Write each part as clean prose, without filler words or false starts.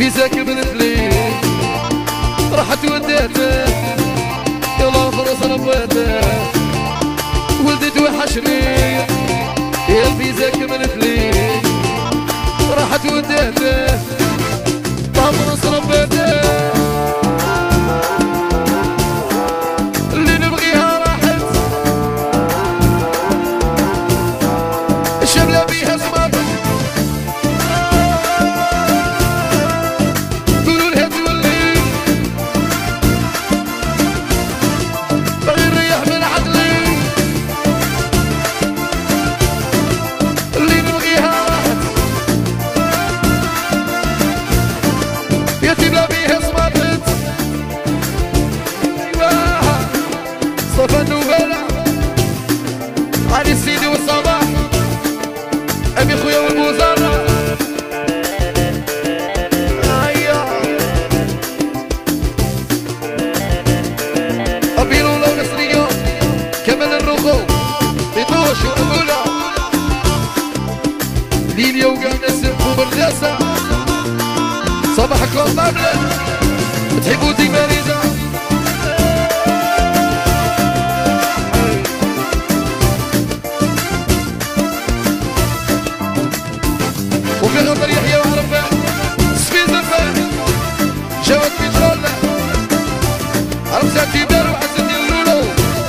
فيزاك بنت لي راحت وديته يلا خلاص ربيته ولدت وحشني يا فيزاك بنت لي راحت وديته طعم خلاص ربيته اللي نبغيها راحت الشملة بيها سماطة علي السيدي والصباح أبي خويا والمزارع هيا أبي لولا ونسرية كمال الرخو بيطوش وأبولا ليليا وقعنا السقف وبرداسة صباحكم طابلة تحبوا ديما ريزة وفي غدر يحيى وعرفة سفيد الفن جواد بيترول عرفة تيبار وحسن اللولو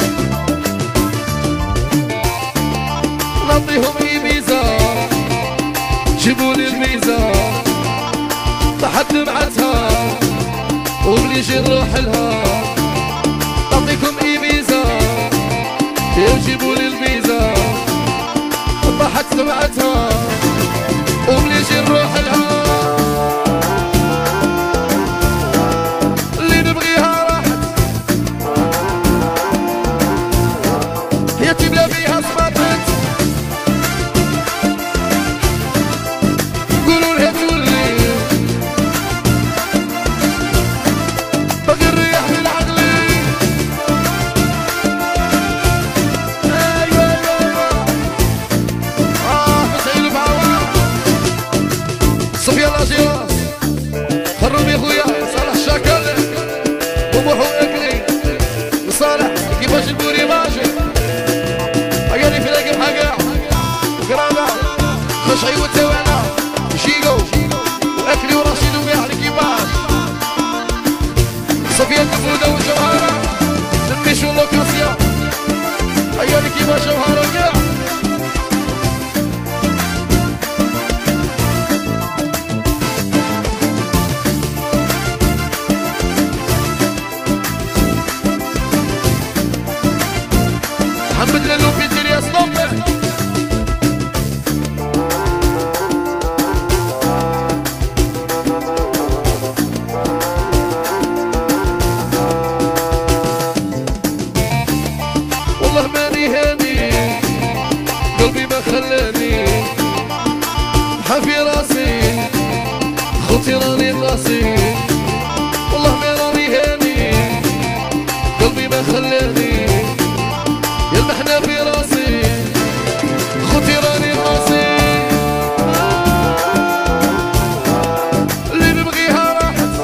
نعطيهم إيبيزا جيبولي الميزة طاحت دمعتها وبلي جي نروح لها نعطيكم إيبيزا جيبولي الميزة طاحت دمعتها وبليش نروح لها اللي نبغيها راحت هي تبلا بيها صمتت قولوا لها تولي باغي نريح من عقلي ايوا مسعيد بعوض صفيا لاجيراس خروبي خويا صالح شاكل وموحو اكلي وصالح كيفاش البوري ماشي عيالي في لاقي بحقا وقرابة خشعي والتوانا شيقو واكلي ورشيد وقاعد كيفاش صفيا الدفودة والجوهرة نميشو اللوكاسيا عيالي كيفاش جوهرة وقاع محمد لالو في الدنيا صدمة والله ماني هاني قلبي ما خلاني حافي راسي خوتي راني راسي والله ما راني هاني قلبي ما خلاني يلمحنا في راسي خوتي راني راسي اللي نبغيها راحت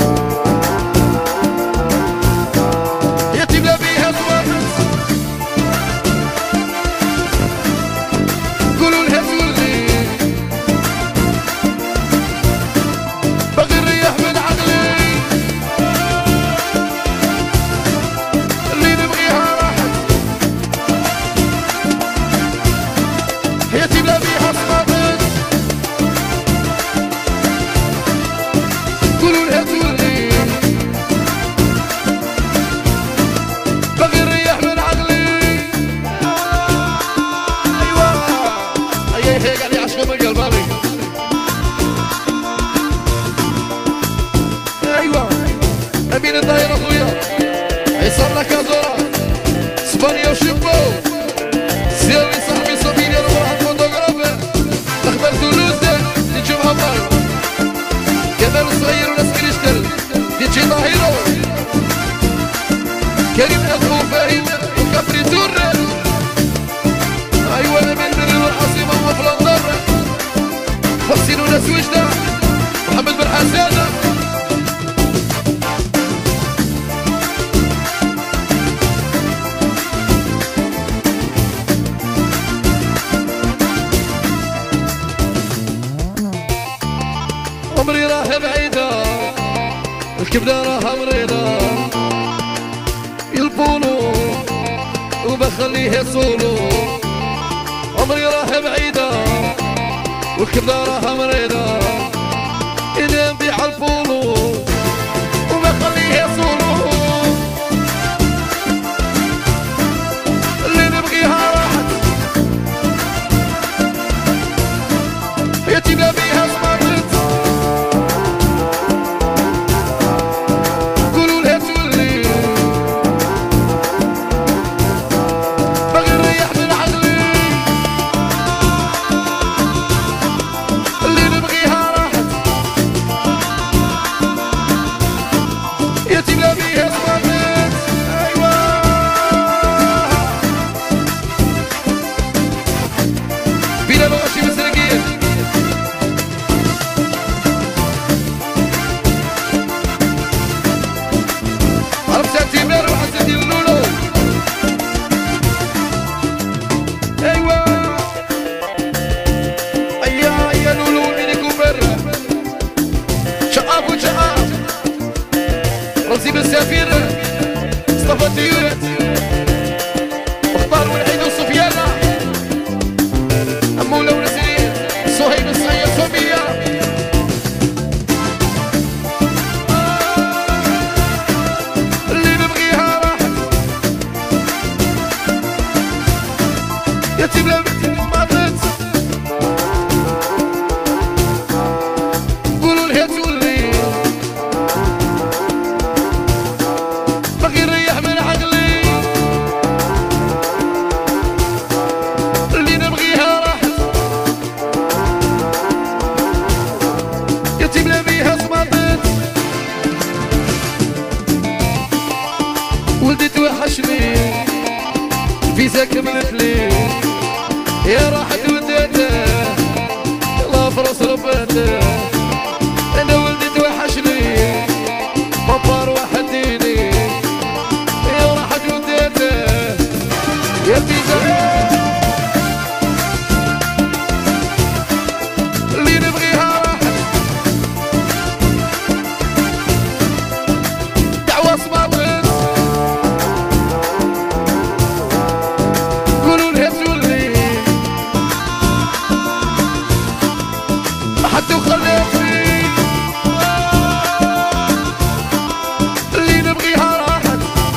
يا تبلا بيها صباحت قولوا لها تولي باغي نريح من عقلي اللي نبغيها راحت هي تبلا بيها صمتت قولوا لها تولي باغي نريح من عقلي ايوا هي قاعد يعشقوا من قلبي ايوا امين الدايره اخويا يصير لك ازورا اسبانيا وشبو سيري صاحبي صبيني انا بروح الفوتوغرافر اخبار تولوز نجم هبار كمال الصغير وناس كريشتل ديجي ظاهرو كريم اخو فاهم وكفري تور ايوا انا من دري والعاصمه وفلندر حسين وناس وجده محمد بن حسانه راها بعيدة الكبدة راها مريضة يلبولو وبخليه سولو عمري راها بعيدة والكبدة راها مريضة إذا نبيع البولو وبخليه سولو اللي نبغيها راحت يتيبنا بيها سمارت قولوا لها تولي باغي نريح من عقلي اللي نبغيها راحت يتيبنا بيها سمارت ايوا بينا الغشي مسرقين سنتيمتر وحسيتي اللولو ايوا ايا لولو ميني كوبر شقاف وشقاف رمزي بالسفير مصطفى الديورات مختار والعيد وصفيانة أمولة ونسرين صهيب الصية صوبية يتيم لبيتي ماتت قولوا لها تولي باغي نريح من عقلي اللي نبغيها راحت يتيم لبيها سماطت ولدي توحشني الفيزا كملت لي يا راحت وديته يلا فرص ربته انا ولدي توحشني بابا روح اديني يا راحت وديته يا فيزا اللي نبغيها راحت دعوة صبابت قولوا لها تولي حتى وخليتني اللي نبغيها راحت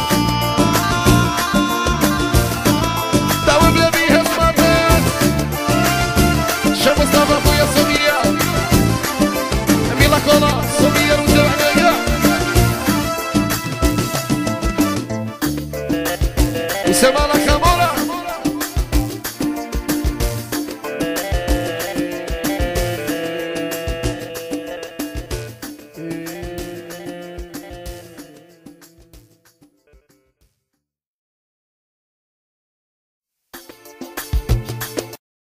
دعوة بلا بيها سماطت شاب مصطفى خويا صومية أميلا كولا صومية ونزاو عنايا وسما لك